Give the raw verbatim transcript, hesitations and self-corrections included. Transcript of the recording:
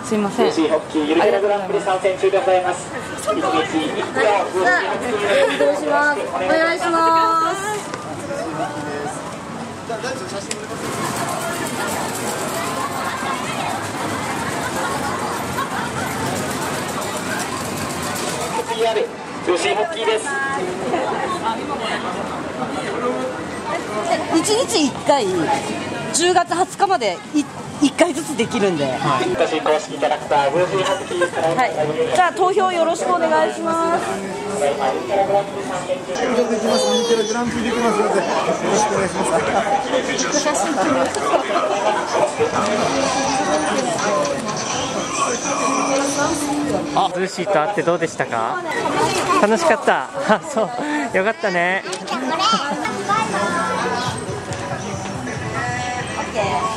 すいません。 ブーシーホッキーゆるキャラグランプリ参戦中でございます。一日一票ブーシーホッキーどうします。お願いします。 ピーアール ブーシーホッキーです。 いちにちいっかい、じゅうがつはつかまでいいっかいずつできるんで、 はい、私公式キャラクターブーシーホッキーから、 はい、じゃあ投票よろしくお願いします。 グランプリできますので、よろしくお願いします。写真撮る。 あ、ブーシーと会ってどうでしたか？楽しかった。あ、そう、よかったね。 オッケー。